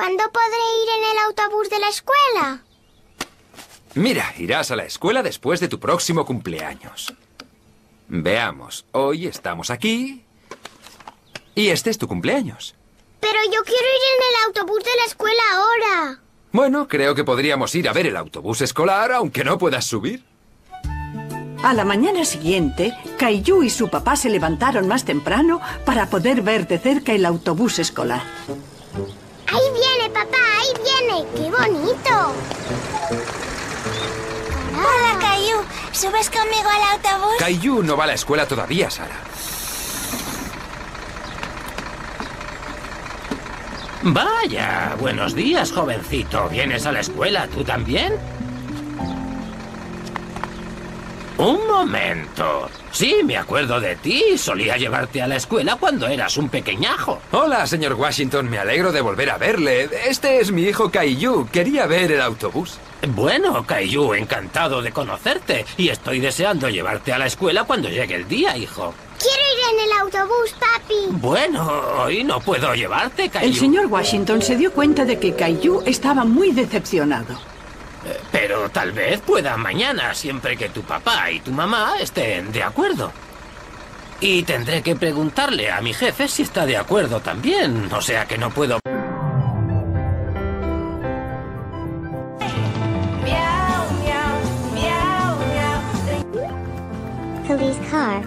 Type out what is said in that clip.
¿Cuándo podré ir en el autobús de la escuela? Mira, irás a la escuela después de tu próximo cumpleaños. Veamos, hoy estamos aquí y este es tu cumpleaños. Pero yo quiero ir en el autobús de la escuela ahora. Bueno, creo que podríamos ir a ver el autobús escolar, aunque no puedas subir. A la mañana siguiente, Caillou y su papá se levantaron más temprano para poder ver de cerca el autobús escolar. ¡Ahí viene, papá! ¡Ahí viene! ¡Qué bonito! Hola, Caillou. ¿Subes conmigo al autobús? Caillou no va a la escuela todavía, Sara. Vaya, buenos días, jovencito. ¿Vienes a la escuela tú también? Un momento. Sí, me acuerdo de ti. Solía llevarte a la escuela cuando eras un pequeñajo. Hola, señor Washington. Me alegro de volver a verle. Este es mi hijo Caillou. Quería ver el autobús. Bueno, Caillou, encantado de conocerte. Y estoy deseando llevarte a la escuela cuando llegue el día, hijo. Quiero ir en el autobús, papi. Bueno, hoy no puedo llevarte, Caillou. El señor Washington se dio cuenta de que Caillou estaba muy decepcionado. Pero tal vez pueda mañana, siempre que tu papá y tu mamá estén de acuerdo. Y tendré que preguntarle a mi jefe si está de acuerdo también, o sea que no puedo... Miau, miau, miau, miau. Police car.